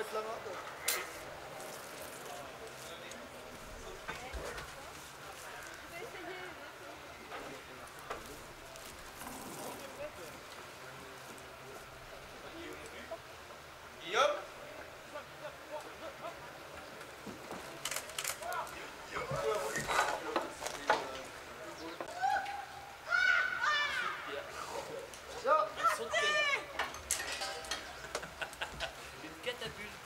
flamande. Guillaume? Une catapulte.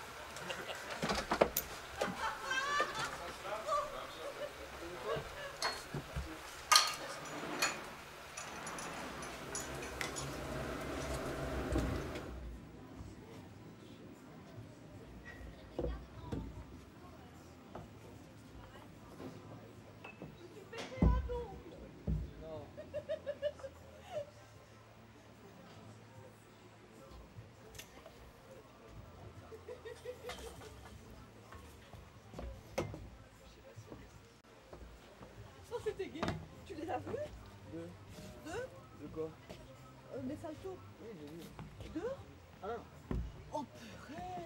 Oh, c'était gay. Tu les as vus? Deux. Deux? De quoi? Mais salto. Oui, j'ai vu. Deux? Ah non. Oh purée.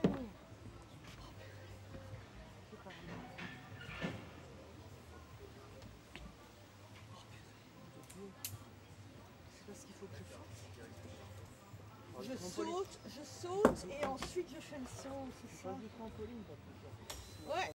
C'est pas vrai. C'est pas ce qu'il faut que je fasse. Je saute et ensuite je fais le saut, c'est ça? Du trampoline, pas plus. Ouais.